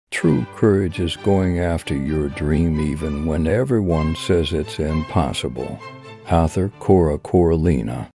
True courage is going after your dream even when everyone says it's impossible. Author Cora Coralina.